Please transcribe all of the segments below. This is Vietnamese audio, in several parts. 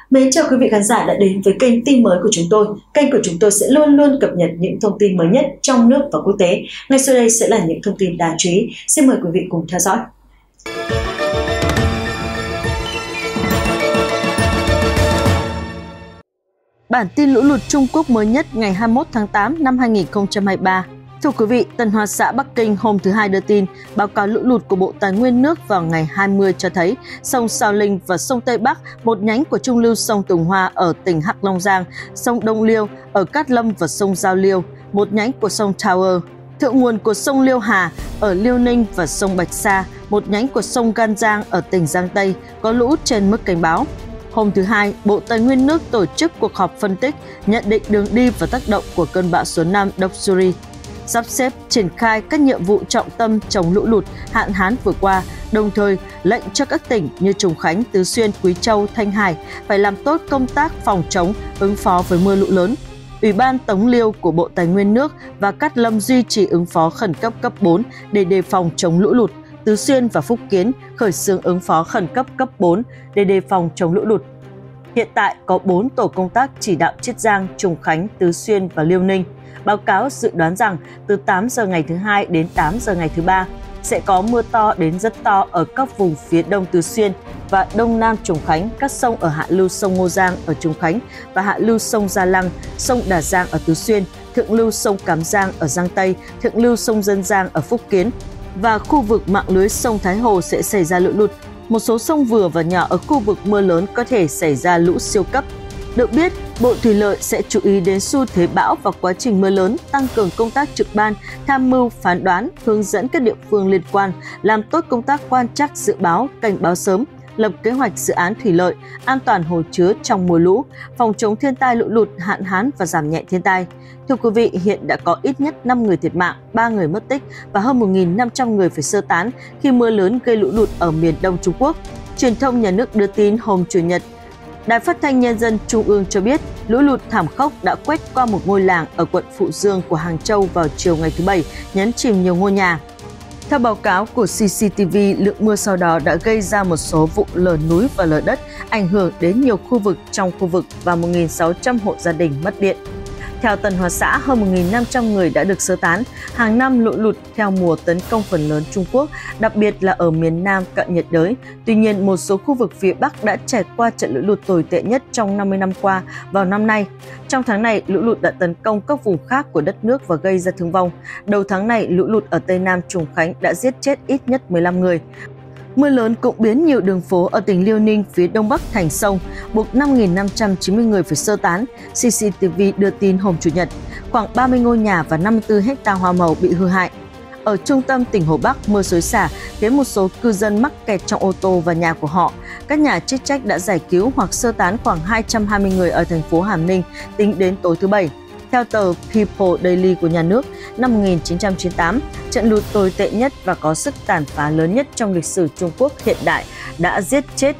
Mến chào quý vị khán giả đã đến với kênh tin mới của chúng tôi. Kênh của chúng tôi sẽ luôn luôn cập nhật những thông tin mới nhất trong nước và quốc tế. Ngay sau đây sẽ là những thông tin đáng chú ý. Xin mời quý vị cùng theo dõi. Bản tin lũ lụt Trung Quốc mới nhất ngày 21 tháng 8 năm 2023. Thưa quý vị, Tân Hoa Xã Bắc Kinh hôm thứ Hai đưa tin, báo cáo lũ lụt của Bộ Tài nguyên nước vào ngày 20 cho thấy sông Sao Linh và sông Tây Bắc, một nhánh của trung lưu sông Tùng Hoa ở tỉnh Hắc Long Giang, sông Đông Liêu ở Cát Lâm và sông Giao Liêu, một nhánh của sông Tower, thượng nguồn của sông Liêu Hà ở Liêu Ninh và sông Bạch Sa, một nhánh của sông Gan Giang ở tỉnh Giang Tây, có lũ trên mức cảnh báo. Hôm thứ Hai, Bộ Tài nguyên nước tổ chức cuộc họp phân tích, nhận định đường đi và tác động của cơn bão số 5 Doksuri, sắp xếp triển khai các nhiệm vụ trọng tâm chống lũ lụt, hạn hán vừa qua, đồng thời lệnh cho các tỉnh như Trùng Khánh, Tứ Xuyên, Quý Châu, Thanh Hải phải làm tốt công tác phòng chống, ứng phó với mưa lũ lớn. Ủy ban Tống Liêu của Bộ Tài nguyên nước và Cát Lâm duy trì ứng phó khẩn cấp cấp 4 để đề phòng chống lũ lụt. Tứ Xuyên và Phúc Kiến khởi xướng ứng phó khẩn cấp cấp 4 để đề phòng chống lũ lụt. Hiện tại có 4 tổ công tác chỉ đạo Chiết Giang, Trùng Khánh, Tứ Xuyên và Liêu Ninh. Báo cáo dự đoán rằng từ 8 giờ ngày thứ Hai đến 8 giờ ngày thứ Ba sẽ có mưa to đến rất to ở các vùng phía đông Tứ Xuyên và đông nam Trùng Khánh, các sông ở hạ lưu sông Ngô Giang ở Trùng Khánh và hạ lưu sông Gia Lăng, sông Đà Giang ở Tứ Xuyên, thượng lưu sông Cám Giang ở Giang Tây, thượng lưu sông Dân Giang ở Phúc Kiến và khu vực mạng lưới sông Thái Hồ sẽ xảy ra lũ lụt. Một số sông vừa và nhỏ ở khu vực mưa lớn có thể xảy ra lũ siêu cấp. Được biết, Bộ Thủy lợi sẽ chú ý đến xu thế bão và quá trình mưa lớn, tăng cường công tác trực ban, tham mưu, phán đoán, hướng dẫn các địa phương liên quan, làm tốt công tác quan trắc dự báo, cảnh báo sớm, lập kế hoạch dự án thủy lợi, an toàn hồ chứa trong mùa lũ, phòng chống thiên tai lũ lụt, hạn hán và giảm nhẹ thiên tai. Thưa quý vị, hiện đã có ít nhất 5 người thiệt mạng, 3 người mất tích và hơn 1.500 người phải sơ tán khi mưa lớn gây lũ lụt ở miền Đông Trung Quốc. Truyền thông nhà nước đưa tin hôm Chủ nhật, Đài Phát thanh Nhân dân Trung ương cho biết lũ lụt thảm khốc đã quét qua một ngôi làng ở quận Phụ Dương của Hàng Châu vào chiều ngày thứ Bảy, nhấn chìm nhiều ngôi nhà. Theo báo cáo của CCTV, lượng mưa sau đó đã gây ra một số vụ lở núi và lở đất, ảnh hưởng đến nhiều khu vực trong khu vực và 1.600 hộ gia đình mất điện. Theo Tân Hoa Xã, hơn 1.500 người đã được sơ tán. Hàng năm lũ lụt theo mùa tấn công phần lớn Trung Quốc, đặc biệt là ở miền Nam cận nhiệt đới. Tuy nhiên, một số khu vực phía Bắc đã trải qua trận lũ lụt tồi tệ nhất trong 50 năm qua vào năm nay. Trong tháng này, lũ lụt đã tấn công các vùng khác của đất nước và gây ra thương vong. Đầu tháng này, lũ lụt ở Tây Nam Trùng Khánh đã giết chết ít nhất 15 người. Mưa lớn cũng biến nhiều đường phố ở tỉnh Liêu Ninh phía đông bắc thành sông, buộc 5.590 người phải sơ tán. CCTV đưa tin hôm Chủ nhật, khoảng 30 ngôi nhà và 54 hecta hoa màu bị hư hại. Ở trung tâm tỉnh Hồ Bắc, mưa xối xả khiến một số cư dân mắc kẹt trong ô tô và nhà của họ. Các nhà chức trách đã giải cứu hoặc sơ tán khoảng 220 người ở thành phố Hàm Ninh tính đến tối thứ Bảy. Theo tờ People Daily của nhà nước, năm 1998, trận lụt tồi tệ nhất và có sức tàn phá lớn nhất trong lịch sử Trung Quốc hiện đại đã giết chết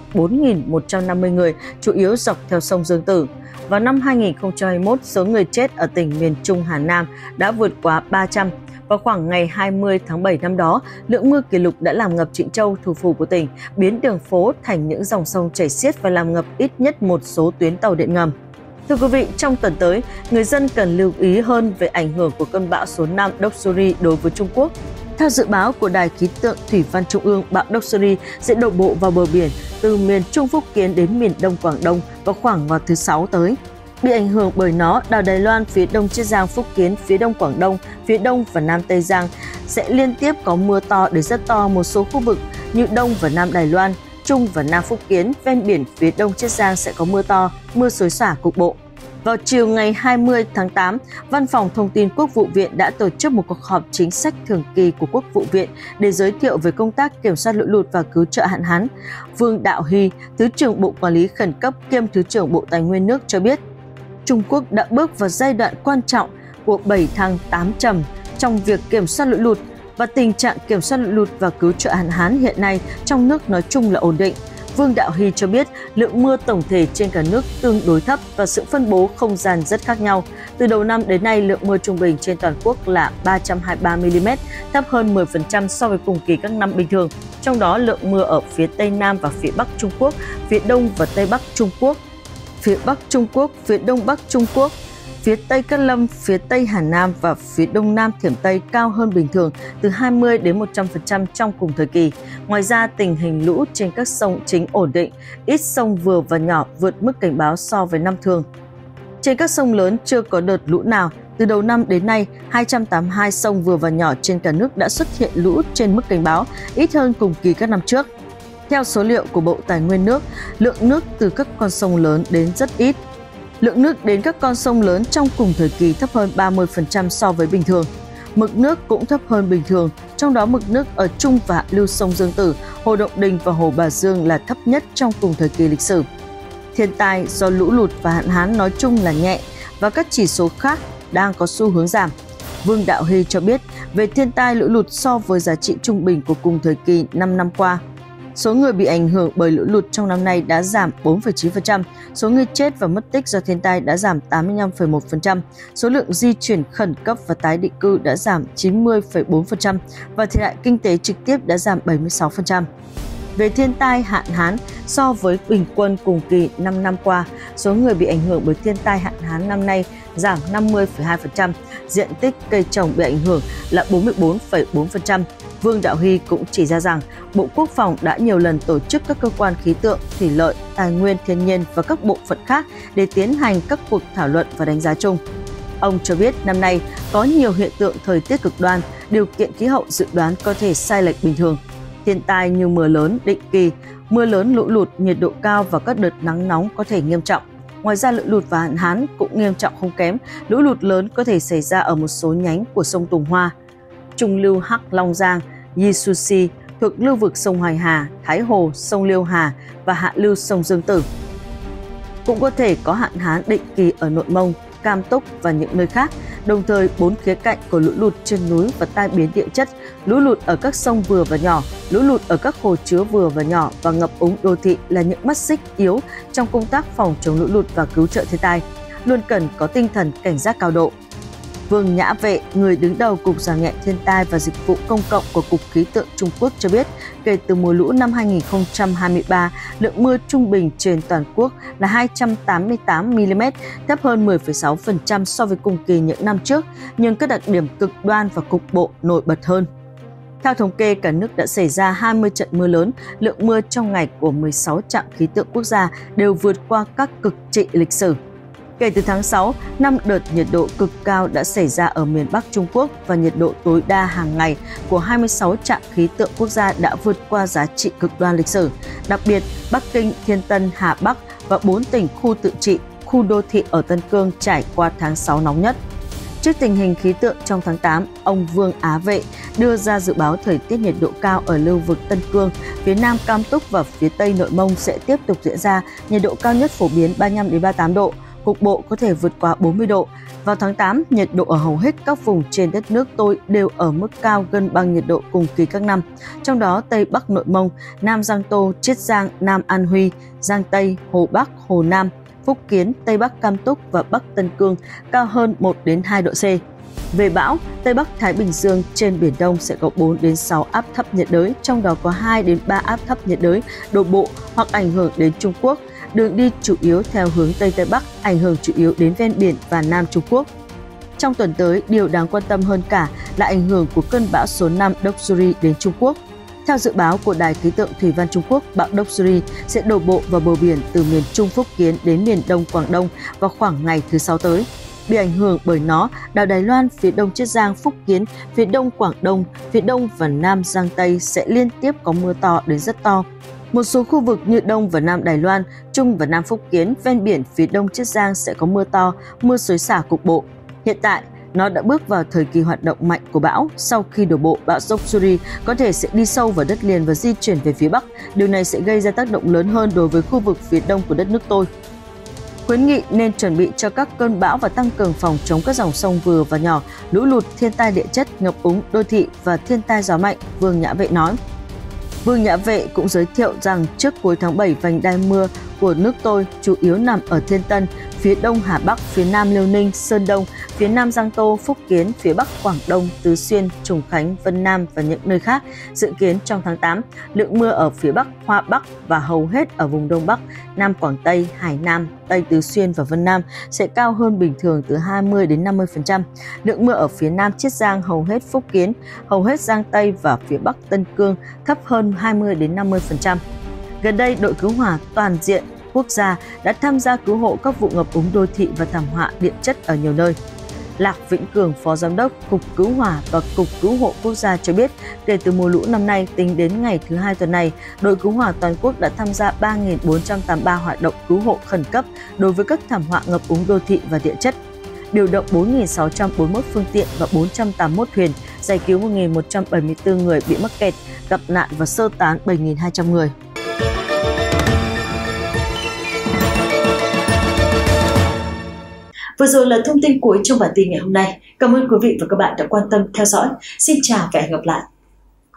4.150 người, chủ yếu dọc theo sông Dương Tử. Vào năm 2021, số người chết ở tỉnh miền Trung Hà Nam đã vượt quá 300. Vào khoảng ngày 20 tháng 7 năm đó, lượng mưa kỷ lục đã làm ngập Trịnh Châu, thủ phủ của tỉnh, biến đường phố thành những dòng sông chảy xiết và làm ngập ít nhất một số tuyến tàu điện ngầm. Thưa quý vị, trong tuần tới, người dân cần lưu ý hơn về ảnh hưởng của cơn bão số 5 Doksuri đối với Trung Quốc. Theo dự báo của Đài khí tượng Thủy văn Trung ương, bão Doksuri sẽ đổ bộ vào bờ biển từ miền Trung Phúc Kiến đến miền Đông Quảng Đông vào thứ Sáu tới. Bị ảnh hưởng bởi nó, đảo Đài Loan phía đông Chiết Giang, Phúc Kiến, phía đông Quảng Đông, phía đông và Nam Tây Giang sẽ liên tiếp có mưa to đến rất to một số khu vực như Đông và Nam Đài Loan, Trung và Nam Phúc Kiến, ven biển phía đông Chiết Giang sẽ có mưa to, mưa xối xả cục bộ. Vào chiều ngày 20 tháng 8, Văn phòng Thông tin Quốc vụ viện đã tổ chức một cuộc họp chính sách thường kỳ của Quốc vụ viện để giới thiệu về công tác kiểm soát lũ lụt và cứu trợ hạn hán. Vương Đạo Hy, Thứ trưởng Bộ Quản lý Khẩn cấp kiêm Thứ trưởng Bộ Tài nguyên nước cho biết, Trung Quốc đã bước vào giai đoạn quan trọng của 7 thăng 8 trầm trong việc kiểm soát lũ lụt và tình trạng kiểm soát lũ lụt và cứu trợ hạn hán hiện nay trong nước nói chung là ổn định. Vương Đạo Hy cho biết lượng mưa tổng thể trên cả nước tương đối thấp và sự phân bố không gian rất khác nhau. Từ đầu năm đến nay, lượng mưa trung bình trên toàn quốc là 323 mm, thấp hơn 10% so với cùng kỳ các năm bình thường. Trong đó, lượng mưa ở phía Tây Nam và phía Bắc Trung Quốc, phía Đông và Tây Bắc Trung Quốc phía Bắc Trung Quốc, phía Đông Bắc Trung Quốc, phía Tây Cát Lâm, phía Tây Hà Nam và phía Đông Nam Thiểm Tây cao hơn bình thường từ 20 đến 100% trong cùng thời kỳ. Ngoài ra, tình hình lũ trên các sông chính ổn định, ít sông vừa và nhỏ vượt mức cảnh báo so với năm thường. Trên các sông lớn chưa có đợt lũ nào. Từ đầu năm đến nay, 282 sông vừa và nhỏ trên cả nước đã xuất hiện lũ trên mức cảnh báo, ít hơn cùng kỳ các năm trước. Theo số liệu của Bộ Tài nguyên nước, lượng nước từ các con sông lớn đến rất ít. Lượng nước đến các con sông lớn trong cùng thời kỳ thấp hơn 30% so với bình thường. Mực nước cũng thấp hơn bình thường, trong đó mực nước ở trung và hạ lưu sông Dương Tử, Hồ Động Đình và Hồ Bà Dương là thấp nhất trong cùng thời kỳ lịch sử. Thiên tai do lũ lụt và hạn hán nói chung là nhẹ và các chỉ số khác đang có xu hướng giảm. Vương Đạo Hy cho biết về thiên tai lũ lụt so với giá trị trung bình của cùng thời kỳ 5 năm qua. Số người bị ảnh hưởng bởi lũ lụt trong năm nay đã giảm 4,9%, số người chết và mất tích do thiên tai đã giảm 85,1%, số lượng di chuyển khẩn cấp và tái định cư đã giảm 90,4% và thiệt hại kinh tế trực tiếp đã giảm 76%. Về thiên tai hạn hán, so với bình quân cùng kỳ 5 năm qua, số người bị ảnh hưởng bởi thiên tai hạn hán năm nay giảm 50,2%, diện tích cây trồng bị ảnh hưởng là 44,4%. Vương Đạo Hy cũng chỉ ra rằng Bộ Quốc phòng đã nhiều lần tổ chức các cơ quan khí tượng, thủy lợi, tài nguyên thiên nhiên và các bộ phận khác để tiến hành các cuộc thảo luận và đánh giá chung. Ông cho biết năm nay có nhiều hiện tượng thời tiết cực đoan, điều kiện khí hậu dự đoán có thể sai lệch bình thường. Thiên tai như mưa lớn định kỳ, mưa lớn lũ lụt, nhiệt độ cao và các đợt nắng nóng có thể nghiêm trọng. Ngoài ra, lũ lụt và hạn hán cũng nghiêm trọng không kém. Lũ lụt lớn có thể xảy ra ở một số nhánh của sông Tùng Hoa, trung lưu Hắc Long Giang, Yisushi thuộc lưu vực sông Hoài Hà, Thái Hồ, sông Liêu Hà và hạ lưu sông Dương Tử. Cũng có thể có hạn hán định kỳ ở Nội Mông, Cam Túc và những nơi khác. Đồng thời, 4 khía cạnh của lũ lụt trên núi và tai biến địa chất, lũ lụt ở các sông vừa và nhỏ, lũ lụt ở các hồ chứa vừa và nhỏ và ngập úng đô thị là những mắt xích yếu trong công tác phòng chống lũ lụt và cứu trợ thiên tai, luôn cần có tinh thần cảnh giác cao độ. Vương Nhã Vệ, người đứng đầu Cục Giảm nhẹ thiên tai và Dịch vụ Công cộng của Cục Khí tượng Trung Quốc cho biết, kể từ mùa lũ năm 2023, lượng mưa trung bình trên toàn quốc là 288 mm, thấp hơn 10,6% so với cùng kỳ những năm trước, nhưng các đặc điểm cực đoan và cục bộ nổi bật hơn. Theo thống kê, cả nước đã xảy ra 20 trận mưa lớn, lượng mưa trong ngày của 16 trạm khí tượng quốc gia đều vượt qua các cực trị lịch sử. Kể từ tháng 6, 5 đợt nhiệt độ cực cao đã xảy ra ở miền Bắc Trung Quốc và nhiệt độ tối đa hàng ngày của 26 trạm khí tượng quốc gia đã vượt qua giá trị cực đoan lịch sử. Đặc biệt, Bắc Kinh, Thiên Tân, Hà Bắc và 4 tỉnh khu tự trị, khu đô thị ở Tân Cương trải qua tháng 6 nóng nhất. Trước tình hình khí tượng trong tháng 8, ông Vương Á Vệ đưa ra dự báo thời tiết nhiệt độ cao ở lưu vực Tân Cương, phía Nam Cam Túc và phía Tây Nội Mông sẽ tiếp tục diễn ra, nhiệt độ cao nhất phổ biến 35 đến 38 độ. Cục bộ có thể vượt qua 40 độ. Vào tháng 8, nhiệt độ ở hầu hết các vùng trên đất nước tôi đều ở mức cao gần bằng nhiệt độ cùng kỳ các năm. Trong đó, Tây Bắc Nội Mông, Nam Giang Tô, Chiết Giang, Nam An Huy, Giang Tây, Hồ Bắc, Hồ Nam, Phúc Kiến, Tây Bắc Cam Túc và Bắc Tân Cương cao hơn 1 đến 2 độ C. Về bão, Tây Bắc Thái Bình Dương trên Biển Đông sẽ có 4 đến 6 áp thấp nhiệt đới, trong đó có 2 đến 3 áp thấp nhiệt đới đổ bộ hoặc ảnh hưởng đến Trung Quốc. Đường đi chủ yếu theo hướng Tây Tây Bắc, ảnh hưởng chủ yếu đến ven biển và Nam Trung Quốc. Trong tuần tới, điều đáng quan tâm hơn cả là ảnh hưởng của cơn bão số 5 Doksuri đến Trung Quốc. Theo dự báo của Đài khí tượng Thủy văn Trung Quốc, bão Doksuri sẽ đổ bộ vào bờ biển từ miền Trung Phúc Kiến đến miền Đông Quảng Đông vào khoảng ngày thứ Sáu tới. Bị ảnh hưởng bởi nó, đảo Đài Loan, phía đông Chiết Giang, Phúc Kiến, phía đông Quảng Đông, phía đông và Nam Giang Tây sẽ liên tiếp có mưa to đến rất to. Một số khu vực như Đông và Nam Đài Loan, Trung và Nam Phúc Kiến, ven biển phía Đông Chiết Giang sẽ có mưa to, mưa xối xả cục bộ. Hiện tại, nó đã bước vào thời kỳ hoạt động mạnh của bão. Sau khi đổ bộ, bão Doksuri có thể sẽ đi sâu vào đất liền và di chuyển về phía Bắc. Điều này sẽ gây ra tác động lớn hơn đối với khu vực phía Đông của đất nước tôi. Khuyến nghị nên chuẩn bị cho các cơn bão và tăng cường phòng chống các dòng sông vừa và nhỏ, lũ lụt, thiên tai địa chất, ngập úng, đô thị và thiên tai gió mạnh, Vương Nhã Vệ nói. Vương Nhã Vệ cũng giới thiệu rằng trước cuối tháng 7, vành đai mưa của nước tôi chủ yếu nằm ở Thiên Tân, phía đông Hà Bắc, phía nam Liêu Ninh, Sơn Đông, phía nam Giang Tô, Phúc Kiến, phía bắc Quảng Đông, Tứ Xuyên, Trùng Khánh, Vân Nam và những nơi khác. Dự kiến trong tháng 8, lượng mưa ở phía bắc Hoa Bắc và hầu hết ở vùng Đông Bắc, Nam Quảng Tây, Hải Nam, Tây Tứ Xuyên và Vân Nam sẽ cao hơn bình thường từ 20 đến 50%. Lượng mưa ở phía nam Chiết Giang, hầu hết Phúc Kiến, hầu hết Giang Tây và phía bắc Tân Cương thấp hơn 20 đến 50%. Gần đây, đội cứu hỏa toàn diện quốc gia đã tham gia cứu hộ các vụ ngập úng đô thị và thảm họa điện chất ở nhiều nơi. Lạc Vĩnh Cường, Phó Giám đốc Cục Cứu hỏa và Cục Cứu hộ Quốc gia cho biết, kể từ mùa lũ năm nay, tính đến ngày thứ Hai tuần này, đội cứu hỏa toàn quốc đã tham gia 3.483 hoạt động cứu hộ khẩn cấp đối với các thảm họa ngập úng đô thị và địa chất, điều động 4.641 phương tiện và 481 thuyền, giải cứu 1.174 người bị mắc kẹt, gặp nạn và sơ tán 7.200 người. Vừa rồi là thông tin cuối trong bản tin ngày hôm nay. Cảm ơn quý vị và các bạn đã quan tâm theo dõi. Xin chào và hẹn gặp lại.